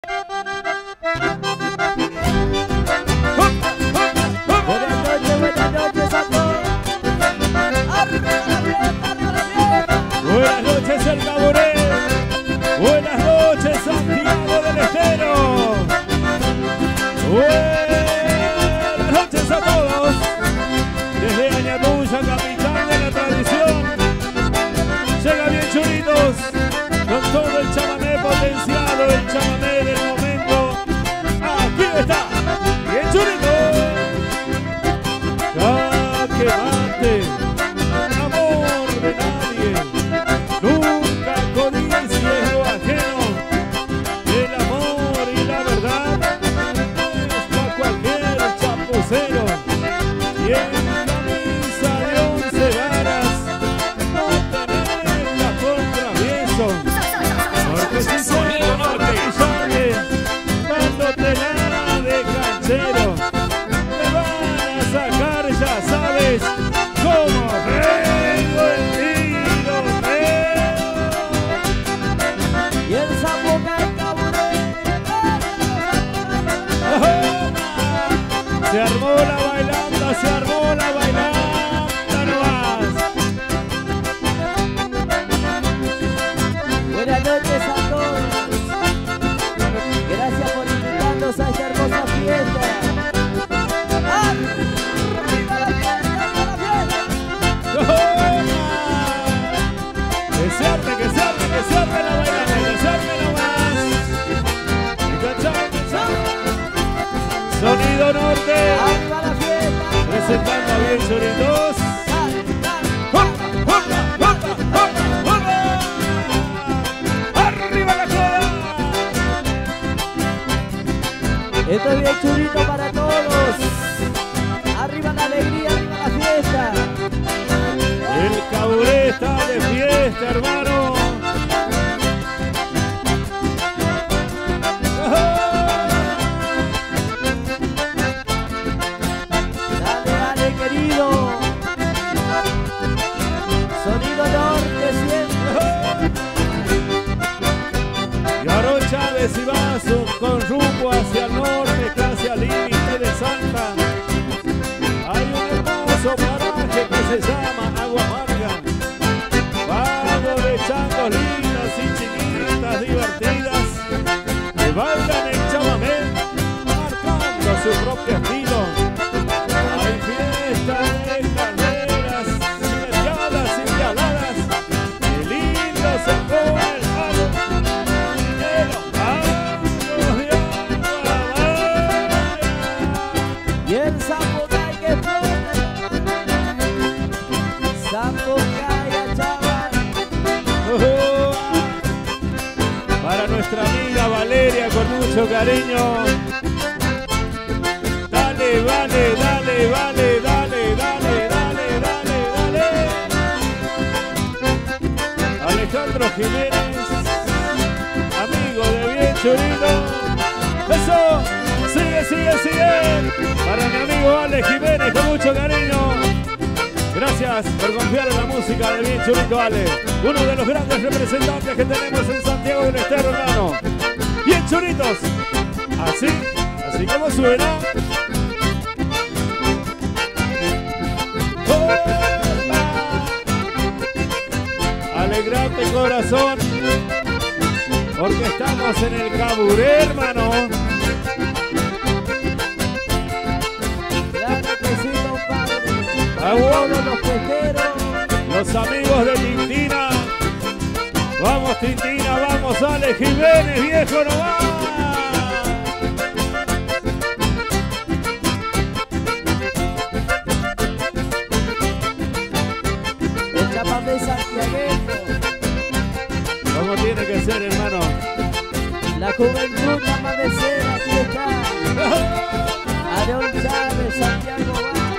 Buenas noches, el Caburet. Buenas noches, Santiago del Estero. Buenas noches a todos. Desde Ayacucho, capital de la tradición. Llega bien Churitos, con todo el chamamé potenciado, el chamamé del momento. Aquí está, bien Churitos. Que mate, amor de nadie. Nunca codicies lo ajeno. El amor y la verdad no es para cualquier chapucero. Y en camisa de 11 varas no tenés contravieso. Porque si sonido norte sale dándotela de canchero, te van a sacar, ya sabes cómo tengo el tiro. Y el sapo cae Se armó la bailanda, se armó la bailanda nomás. Buenas noches a todos. Gracias por invitarnos a esta hermosa fiesta. ¡Arriba la fiesta, la fiesta! Que se arme, que se arme, que se arme la bailanda, que se arme nomás. Sonido norte. ¡Arriba la fiesta! Presentando a bien Churitos. ¡Arriba la joda! Esto es bien Churito para todos. Arriba la alegría, arriba la fiesta. El Caburet está de fiesta, hermano. Dale, dale, querido. Sonido norte siempre. Y Aarón Chávez y Vaso con rumbo hacia el norte, casi al límite de Santa. Hay un hermoso paraje que se llama Agua Amarga. Vago de changos lindas y chiquitas divertidas que bailan en chamamé, marcando su propio estilo. Hay fiesta de carreras, cineteadas y violadas. Qué lindo se pone el palo. De los pagos de agua. Y el sapo cae que explota. Sapo cae, chaval. Para nuestra amiga Valeria con mucho cariño. Dale, vale, dale, vale, dale, dale, dale, dale, dale. Alejandro Jiménez, amigo de bien Churito. Eso, sigue, sigue, sigue. Para mi amigo Ale Jiménez con mucho cariño. Gracias por confiar en la música de bien Churito, Ale. Uno de los grandes representantes que tenemos en Santiago del Estero, hermano. Bien Churitos. Así como suena. Alegrate corazón, porque estamos en el Caburet, hermano. Claro que sí, compadre. Aguado Los pesqueros. los amigos de Tintina. Vamos Tintina, vamos Ale Jiménez, viejo nomás. El chamamé santiagueño. Como tiene que ser, hermano. La juventud amanecer, aquí está. Aarón Chávez, Santiago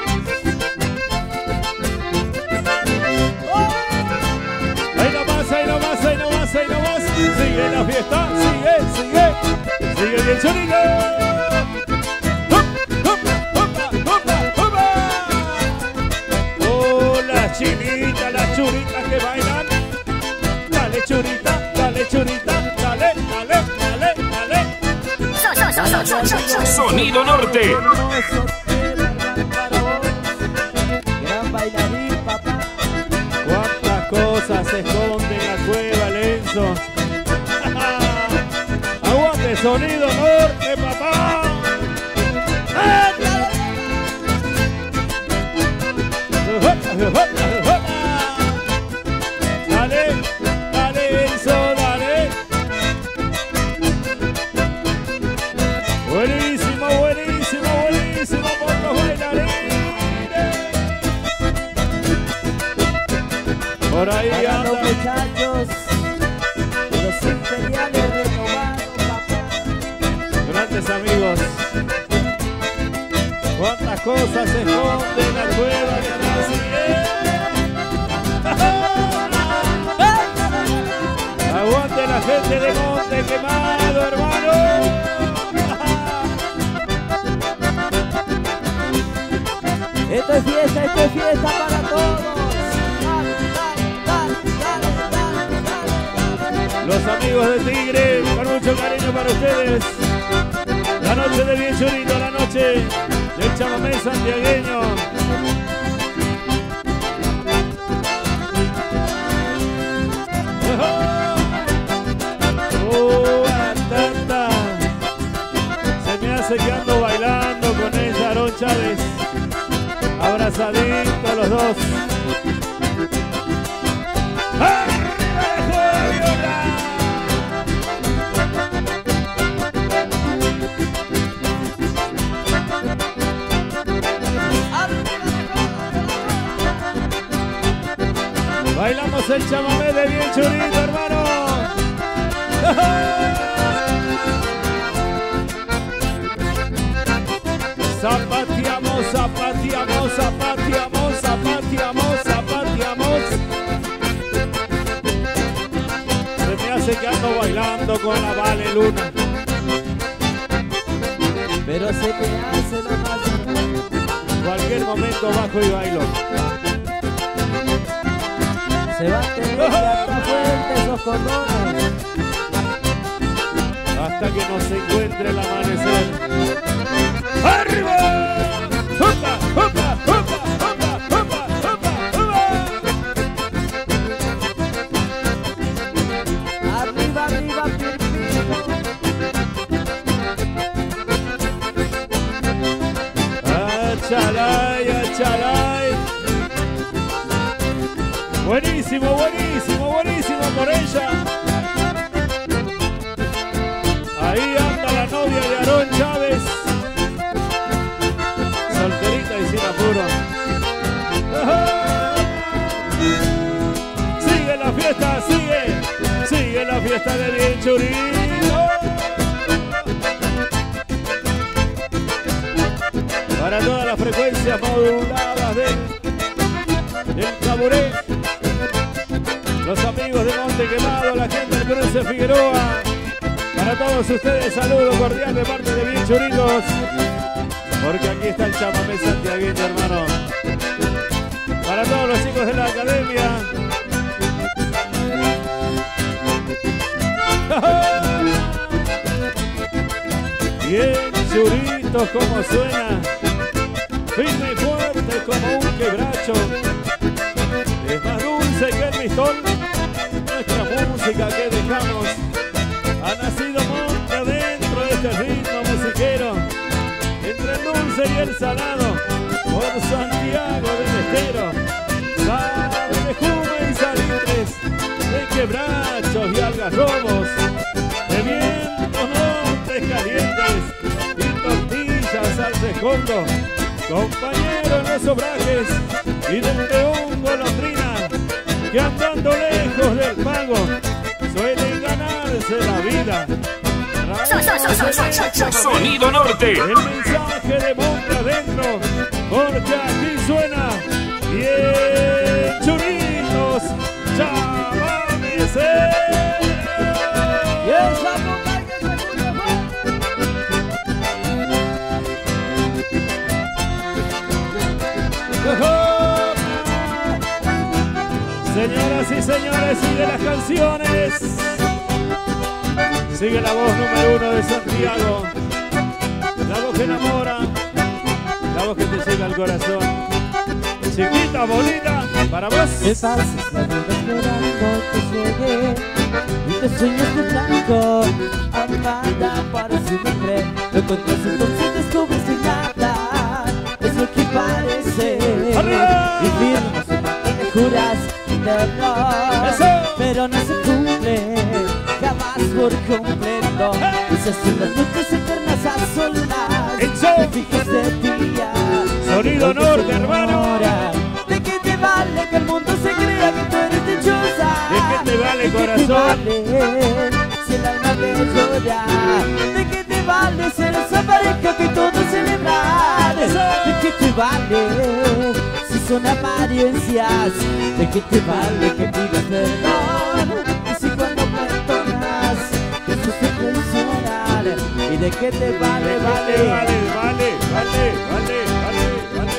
Ahí nomás, ahí nomás, ahí nomás, ahí nomás. Sigue la fiesta, sigue, sigue. Sigue bien Churito. Oh, las chinitas, las churitas que bailan. Dale churita, dale churita, dale, dale, dale, dale. Sonido Norte. Gran bailarín, papá. Cuántas cosas se esconde en la cueva, Lenzo. Aguante Sonido Norte, papá. Dale, dale, Enzo, dale. Buenísimo, buenísimo, buenísimo por los bailarines. Por ahí Para los andan. muchachos, los imperiales renovados, papá. Grandes amigos. Cuántas cosas se esconden en la cueva de Anasi. Aguante la gente de Monte Quemado, hermano. Esto es fiesta para todos. Dale, dale, dale, dale, dale, dale. Los amigos de Tigre, con mucho cariño para ustedes. La noche de Bien Churito, la noche del chamamé santiagueño. Tanta. Se me hace que ando bailando con ella, Aarón Chávez. Abrazaditos los dos. Bailamos el chamamé de Bien Churito, hermano. Zapateamos, zapateamos, zapateamos, zapateamos, zapateamos. Se me hace que ando bailando con la Vale Luna. Pero se te hace nomás. Cualquier momento bajo y bailo. Se va a tener que hasta fuerte esos cordones. Hasta que no se encuentre el amanecer. ¡Arriba! ¡Opa! ¡Opa! ¡Opa! ¡Opa! ¡Opa! ¡Opa! ¡Opa! Arriba, arriba, firmito. ¡Achalay! ¡Achalay! Buenísimo, buenísimo, buenísimo por ella. Ahí anda la novia de Aarón Chávez. Solterita y sin apuro. Sigue la fiesta, sigue. Sigue la fiesta de Bien Churito. Para todas las frecuencias moduladas del Caburé. Los amigos de Monte Quemado, la gente del Cruce Figueroa. Para todos ustedes, saludo cordial de parte de Bien Churitos. Porque aquí está el chamamé santiagueño, hermano. Para todos los chicos de la academia. Bien Churitos, como suena. Firme y fuerte como un quebracho. Es más dulce que el pistón. Nuestra música que dejamos ha nacido monte adentro de este ritmo musiquero. Entre el dulce y el salado, por Santiago del Estero. Sabe de jugo y salitres, de quebrachos y algarrobos, de vientos montes calientes y tortillas al rescoldo. Compañero en los obrajes y del león golondrina, que andando lejos del pago suelen ganarse la vida. Sonido Norte. El mensaje de Monte adentro, porque aquí suena Bien Churitos, Chamames. Y esa boca que se escucha Señoras y señores, sigue las canciones. Sigue la voz número 1 de Santiago. corazón. Chiquita, bonita, para vos. Me pasas la vida esperando que llegue y te sueños de blanco, amada para siempre. Lo encuentras entonces descubres que nada es lo que parece. ¡Arriba! Y firmas un pacto que juras eterno, ¡Eso! pero no se cumple jamás por completo. Esas son las noches eternas a solas, ¡Eso! te fijas de día. Sonido norte, hermano. ¿De qué te vale que el mundo se crea que tú eres dichosa? ¿De qué te vale, ¿De qué corazón? te vale si el alma te llora? ¿De qué te vale ser esa pareja que todos celebran? ¿De qué te vale si son apariencias? ¿De qué te vale que pidas perdón? Y si cuando perdonas eso se funciona. ¿Y de qué te vale, Vale, vale, vale, vale, vale, vale.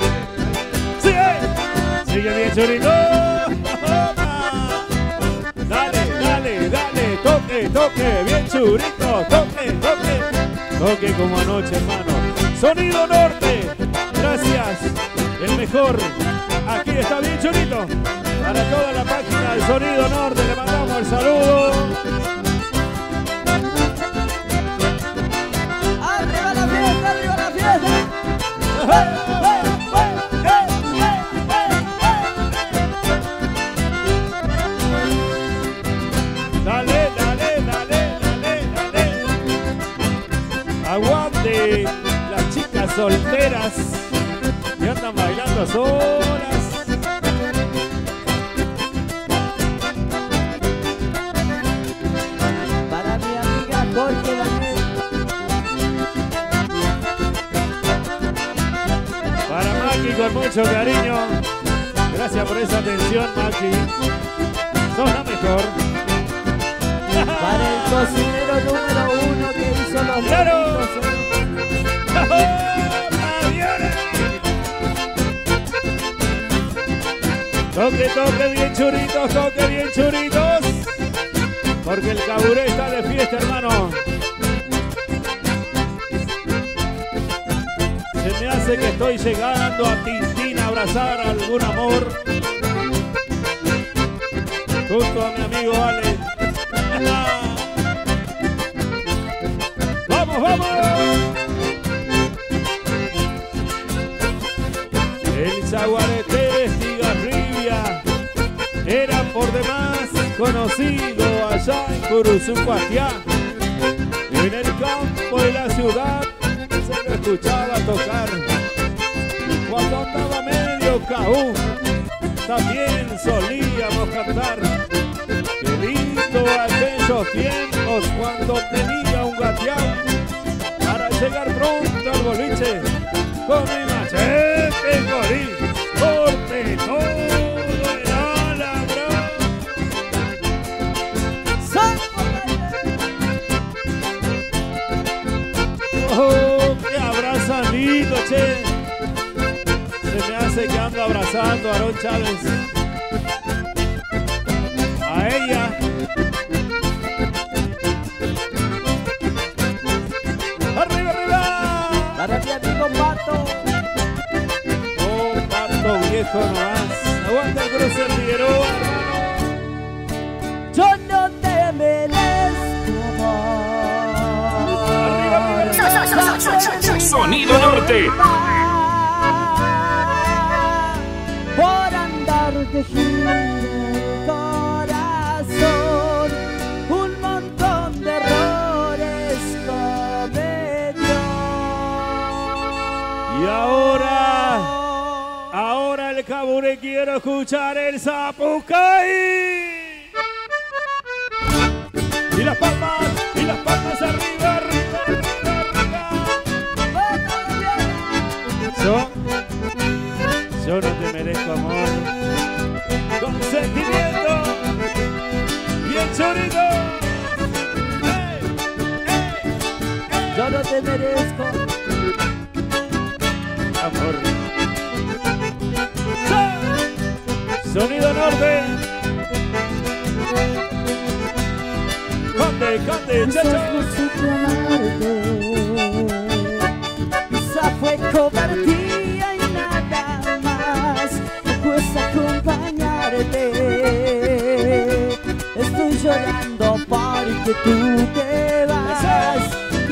Sigue, sigue bien, churito. Dale, dale, dale, toque, toque, bien churito, toque, toque. Toque como anoche, hermano. Sonido norte, gracias, el mejor. Aquí está bien churito. Para toda la página del Sonido Norte le mandamos el saludo. ¡Arriba la fiesta, arriba la fiesta! Dale, dale, dale, dale, dale. Aguante las chicas solteras que andan bailando solas. Para mi amiga Jorge Daniel. Para Maki con mucho cariño. Gracias por esa atención, Maki. Sos la mejor. Para el cocinero número 1 que hizo los ¡Claro! doritos. Toque, toque bien churitos, toque bien churitos. Porque el Caburé está de fiesta, hermano. Se me hace que estoy llegando a Tintín a abrazar a algún amor. Junto a mi amigo Ale. ¡Vamos, vamos! El Zaguarete Estigarribia era por demás conocido allá en Curuzucuatiá. En el campo de la ciudad se lo escuchaba tocar. Cuando andaba medio caú, también solíamos cantar. Qué lindo aquellos tiempos cuando tenía un gateado para llegar pronto al boliche con mi machete gorí, corte todo el alambrado. Oh, qué abrazadito, che. Se me hace que ando abrazando a Aarón Chávez. A ella. ¡Arriba, arriba! Para mi amigo Pato. Oh, Pato viejo nomás. Aguanta el cruce Figueroa. Yo no te merezco amor. Arriba, arriba. Sonido Norte. Por andar de gira el corazón, un montón de errores cometió. Y ahora el Caburé quiero escuchar el Zapucay. Y las palmas arriba, arriba, arriba, arriba. Yo no te merezco amor, con sentimiento y el chorito. Yo no te merezco Amor. Sonido Norte. Cante, cante, quizás chacho. no supe amarte, quizá fue cobardía y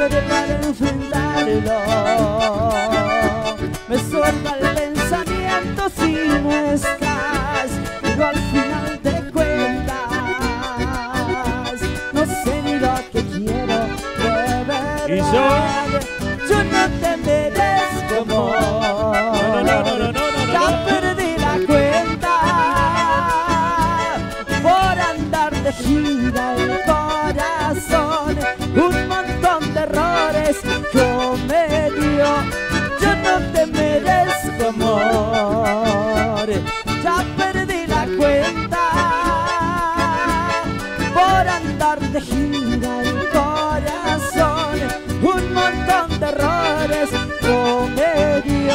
lloré para enfrentarlo. Me estorba el pensamiento si no estás, pero al final de cuentas no sé ni lo que quiero de verdad. ¿Y yo? Yo no te merezco amor. Ya perdí la cuenta por andar de gira el corazón. Un montón de errores cometió. Yo no te merezco amor. Ya perdí la cuenta por andar de gira el corazón. Un montón de errores cometió.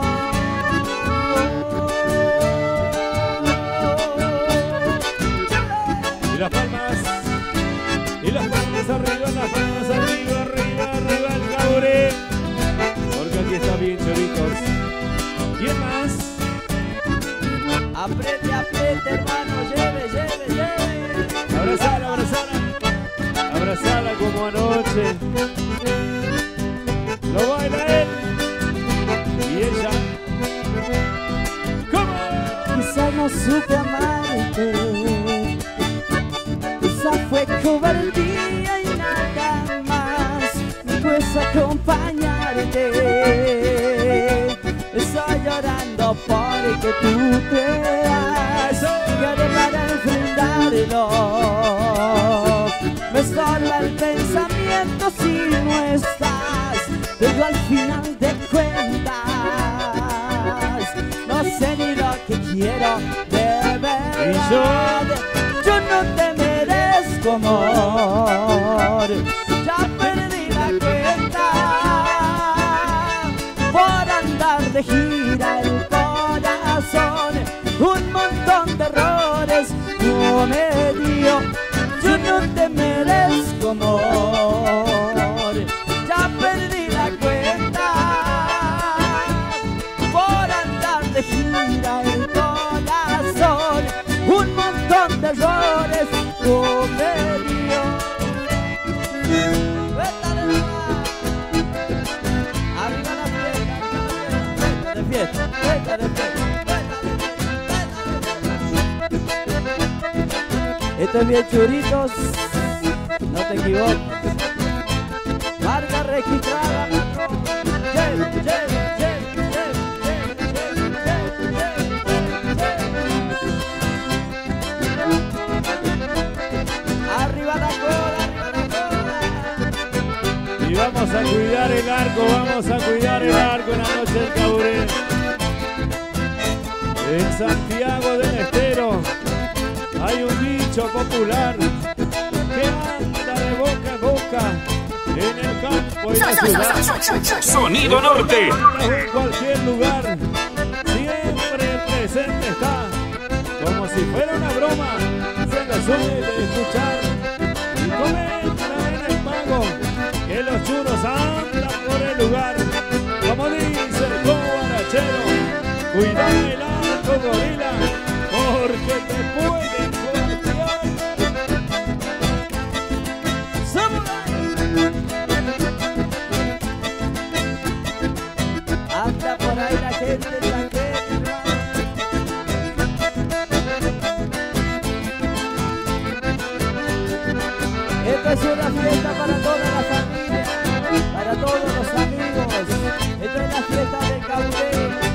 Y las palmas arriba, las palmas arriba, arriba, arriba el caure. Porque aquí está bien, choritos. ¿Quién más? Apriete, apriete, hermano, lleve, lleve, lleve. Abrazala, abrazala. Abrazala como anoche. Lo baila él. Y ella. ¿Cómo? Quizá no supe amarte. Quizá fue cobardía y nada más. Pues acompañarte. Estoy llorando porque tú te vas. Lloré para enfrentarlo. Me estorba el pensamiento si no estás, pero al final de cuentas no sé ni lo que quiero de verdad. ¿Y yo? Yo no te merezco amor. Ya perdí la cuenta por andar de gira el corazón. Un montón de errores cometió. Yo no te merezco amor. Ya perdí la cuenta por andar de gira el corazón. Un montón de errores cometió. Arriba la fiesta, de fiesta, fiesta de fiesta. Esto es bien, churitos, no te equivoques. Marca registrada, patrón. Lleve, lleve, lleve, lleve, lleve, lleve, lleve. Arriba la cola, arriba la cola. Y vamos a cuidar el arco, vamos a cuidar el arco en la noche del caure. En Santiago del Estero hay un dicho popular que anda de boca en boca en el campo y la ciudad. Sonido Norte. En cualquier lugar siempre presente está, como si fuera una broma, se lo suele escuchar y comentan en el pago que los churos andan por el lugar, como dice el guarachero, cuida el arco gorila porque te pueden golpear. Anda por ahí la gente chaqueta. Esta es una fiesta para toda la familia, para todos los amigos. Esta es la fiesta del caure.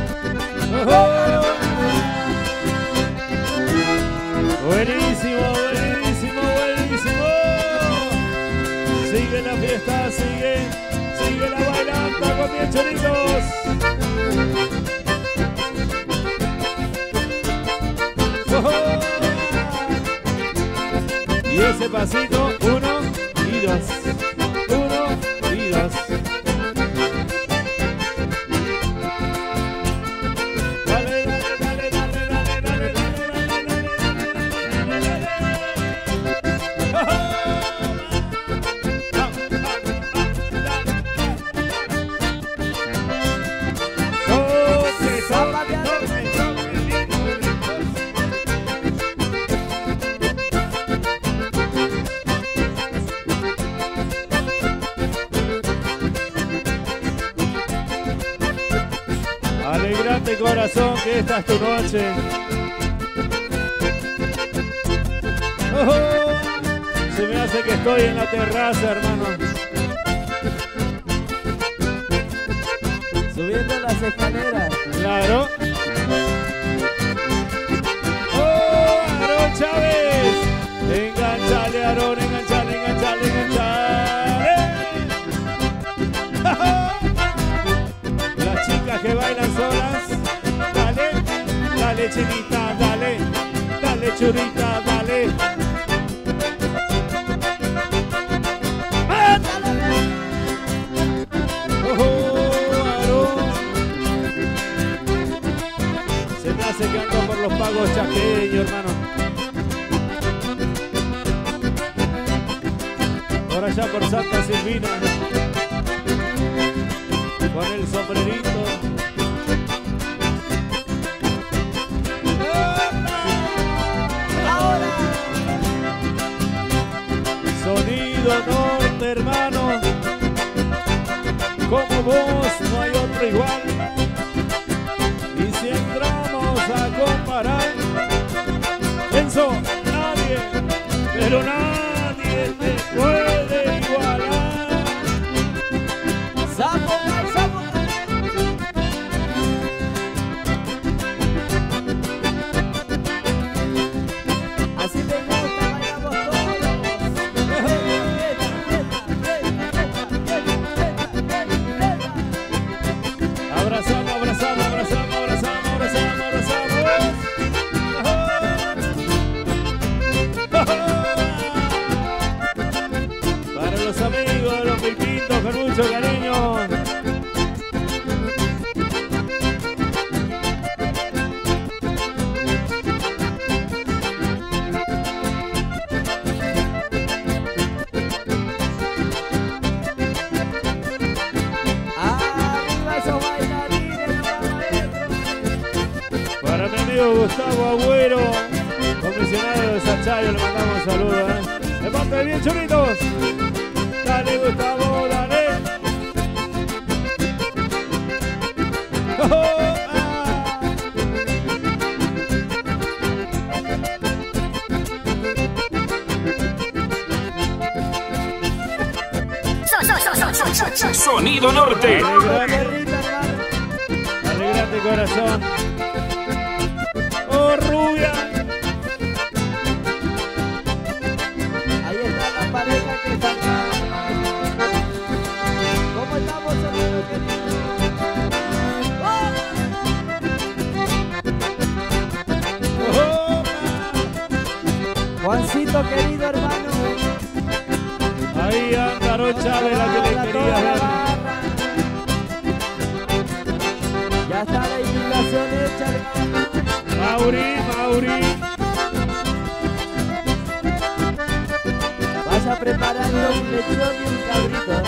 Buenísimo, buenísimo, buenísimo. Sigue la fiesta, sigue la bailanta con bien choritos. Y ese pasito, 1 y 2. 1 y 2. Dale, dale, dale, dale, dale, dale, Alegrate corazón que esta es tu noche. Se me hace que estoy en la terraza, hermano. Subiendo las escaleras. Claro. ¡Oh, Aarón Chávez! Enganchale, Aarón, enganchale, enganchale, enganchale. Las chicas que bailan solas. Dale, dale, chinita, dale. Dale, churita, dale. Se que ando por los pagos chaqueños, hermano. Por allá por Santa Silvina, con el sombrerito. Ahora. Sonido norte, hermano. Como vos no hay otro igual. Y si entramos a comparar, pienso, nadie, pero nadie te puede igualar. ¡Sapo, sapo! Así me gusta, bailamos todos. Abrazamos, abrazamos, abrazamos, abrazamos, abrazamos, abrazamos. Para los amigos, los pipitos, con mucho cariño. Arriba esos bailarines, maestro. Para mi amigo Gustavo Agüero, comisionado de Sachayo, le mandamos saludos, De parte de Bien Churitos. Dale, Gustavo, dale. Sonido Norte. Alegrate corazón. Oh, rubia. Ahí está la pareja que está acá. ¿Cómo estamos, hermano querido? Oh. Juancito querido, hermano. Ahí anda Aarón Chávez, la que le quería ver. Ya está la invitación hecha, hermano. Mauri. Vaya preparando un lechón y un cabrito.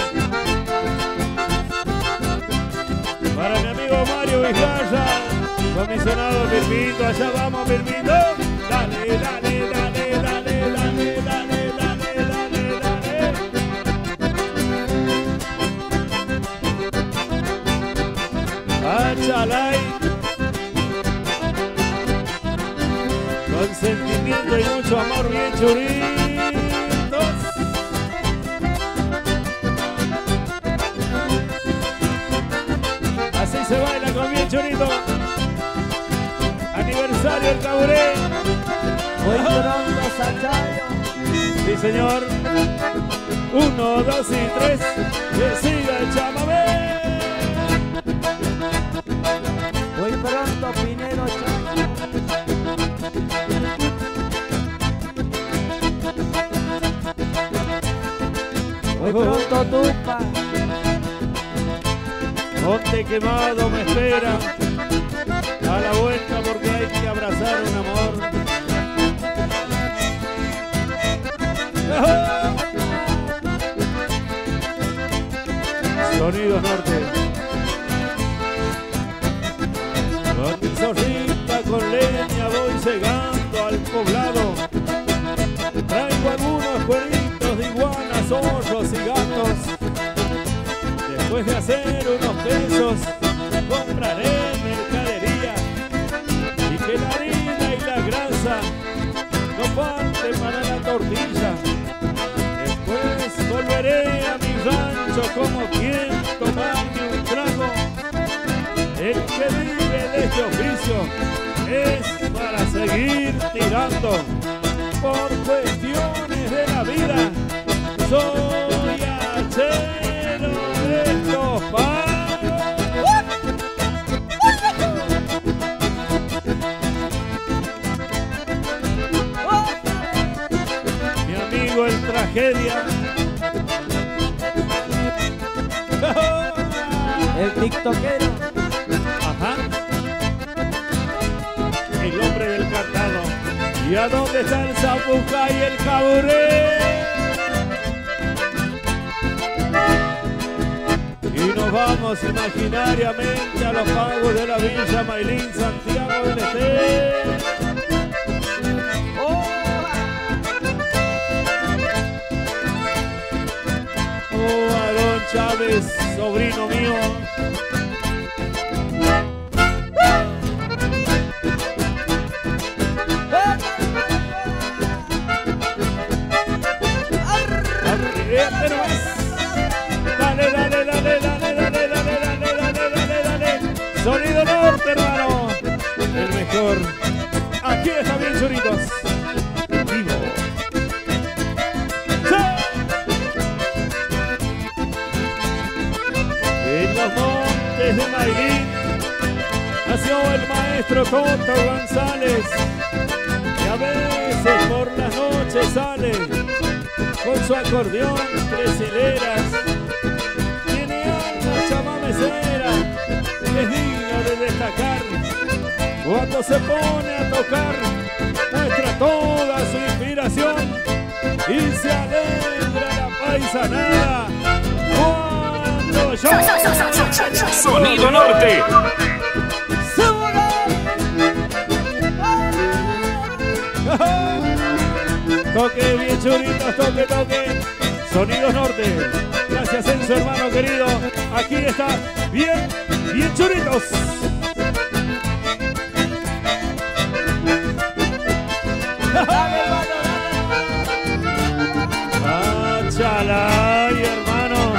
Para mi amigo Mario Vizcaya, comisionado Pirmito, allá vamos Pirmito. Dale, dale, dale, dale, dale, dale, dale, dale, dale. Achalay. Con sentimiento y mucho amor, bien churitos. Así se baila con bien churito. Aniversario el Caburé. Muy pronto, Sachayo. Sí, señor. 1, 2 y 3. Que siga el chamamé. Muy pronto, Pinero Chaco. Muy pronto, Tupa. Monte Quemado me espera. A la vuelta porque hay que abrazar un amor. Sonidos Norte. Con mi zorrita con leña voy cegando al poblado. Traigo algunos cueritos de iguanas, zorros y gatos. Después de hacer unos pesos, compraré mercadería. espacio es para seguir tirando. Por cuestiones de la vida, soy hachero de estos pagos. Mi amigo el tragedia. El tiktokero. Ajá. El hombre del cantado. ¿Y a dónde está el zapuca y el caburé? Y nos vamos imaginariamente a los pagos de la Villa Mailín, Santiago del Estero. Oh, Aarón Chávez, sobrino mío. Dale, dale, dale, dale, dale, dale, dale, dale, dale. Sonido norte, hermano. El mejor. Aquí está bien, churitos. Vivo. En los montes de Mailín nació el maestro Toto González, que a veces por las noches sale con su acordeón, 3 hileras. Tiene alma chamamecera, que es digna de destacar. Cuando se pone a tocar, muestra toda su inspiración y se alegra la paisanada. Cuando yo... Sonido Norte. Toque bien, churitos, toque, toque. Sonidos Norte. Gracias, Enzo, hermano querido. Aquí está, bien, bien, churitos. Ah, chalay, hermano.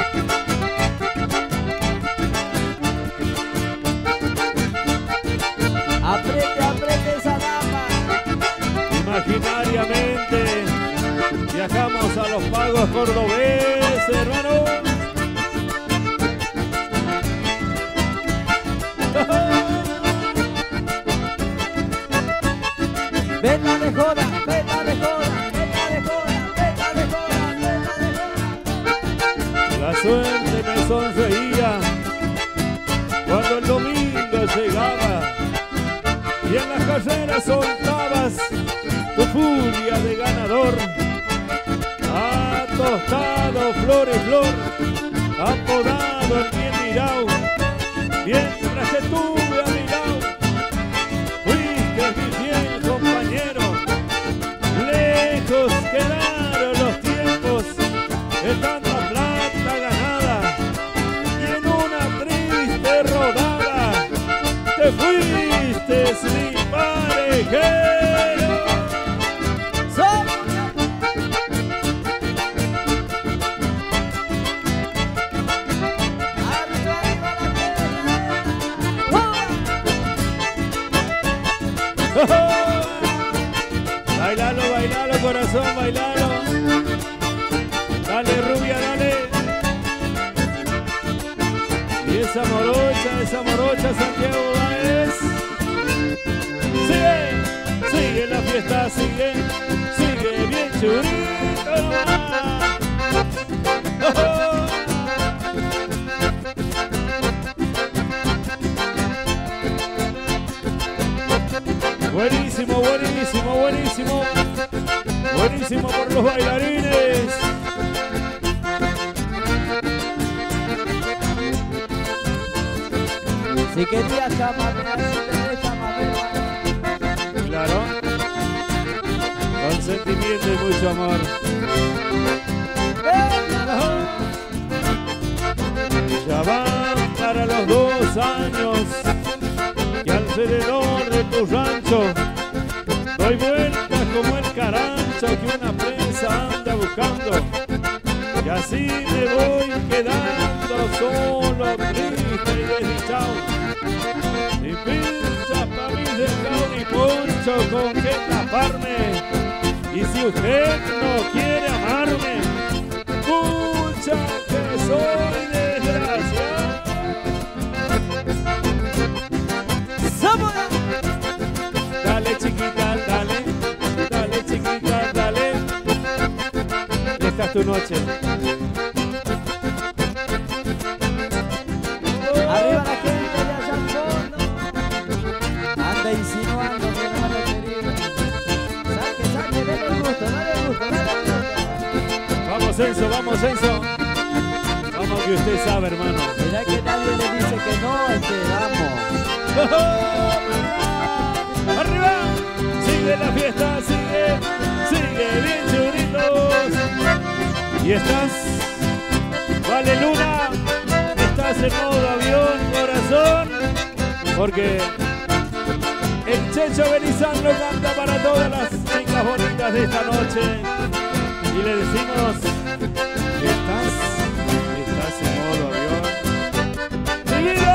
Apriete, apriete esa dama. Imaginariamente viajamos a los pagos cordobeses, hermano. Veta de joda, veta de joda, veta de joda, veta de joda, veta de joda. La suerte me sonreía cuando el domingo llegaba y en las carreras soltabas tu furia de ganador. Ha tostado flor y flor, apodado el bien mirao, mientras que estuve a mi lado, fuiste mi fiel compañero. Lejos quedaron los tiempos de tanta plata ganada, y en una triste rodada te fuiste mi parejero. Bailalo, bailalo, corazón, bailalo. Dale, rubia, dale. Y esa morocha, Santiago Báez. Sigue, sigue la fiesta, sigue, sigue bien churito nomás. Buenísimo, buenísimo, buenísimo. Buenísimo por los bailarines. Si querías llamarme, si querés llamarme. Claro. Con sentimiento y mucho amor. Ya van para los 2 años que alrededor de tu rancho doy vueltas como el carancho que una presa anda buscando, y así me voy quedando solo, triste y desdichado, sin pinchas para camisa, y poncho con que taparme. Y si usted no quiere amarme, pucha que soy desgraciado. Dale chiquita, dale, dale chiquita, dale. Esta es tu noche. Arriba la gente de allá al fondo. Anda insinuando que no lo quería. Saque, saque, dale el gusto, dale el gusto, dale el gusto. Vamos Enzo, vamos Enzo. Vamos que usted sabe, hermano. Mirá que nadie le dice que no, vamos. ¡Arriba! Sigue la fiesta, sigue, sigue bien churitos. Y estás, vale Luna, estás en modo avión, corazón, porque el Checho Benizán lo canta para todas las chicas bonitas de esta noche. Y le decimos, estás en modo avión. ¡Mi vida!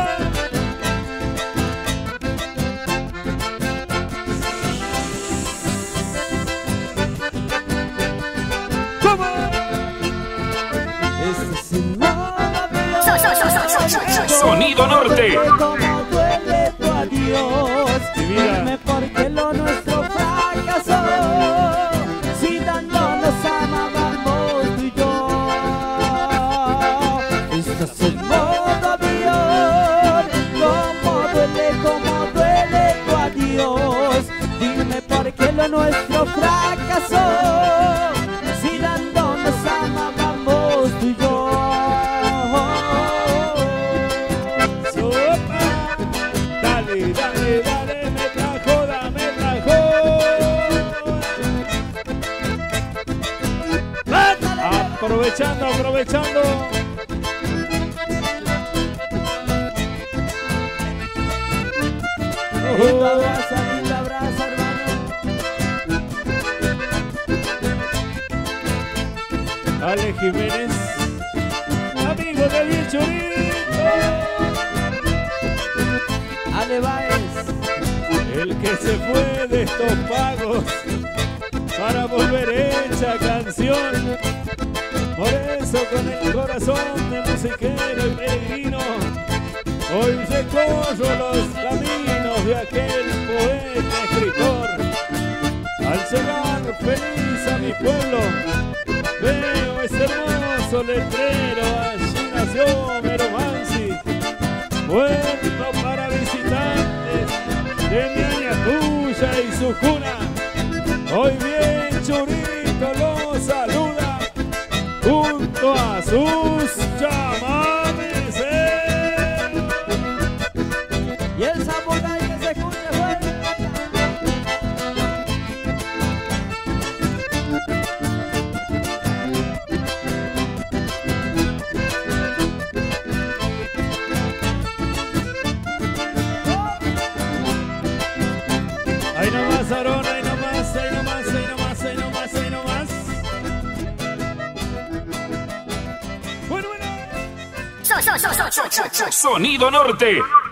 Sonido Norte. Como duele tu adiós. Dime por qué lo nuestro fracasó. Si tanto nos amábamos tú y yo. Estás en modo avión. Como duele tu adiós. Dime por qué lo nuestro fracasó. Si tanto nos amábamos tú y yo. Dale, dale, me trajo, dame trajo. Aprovechando, aprovechando. Linda abraza, hermano. Ale Jiménez, amigo de Bien Churito. Ale Baez, el que se fue de estos pagos para volver hecha canción. Por eso con el corazón de musiquero y peregrino, hoy recorro los caminos de aquel poeta escritor. Al llegar feliz a mi pueblo, veo ese hermoso letrero, allí nació Mero Mansi, puerto para visitantes de Ñaña Tuya y su cuna. Hoy Bien Churito lo saluda junto a sus chamanes. y el Zapucay que se escuche fuerte. Ahí nomás, Aarón, ahí nomás, ahí nomás, ahí nomás, ahí nomás, ahí nomás. Bueno, bueno. Sonido Norte.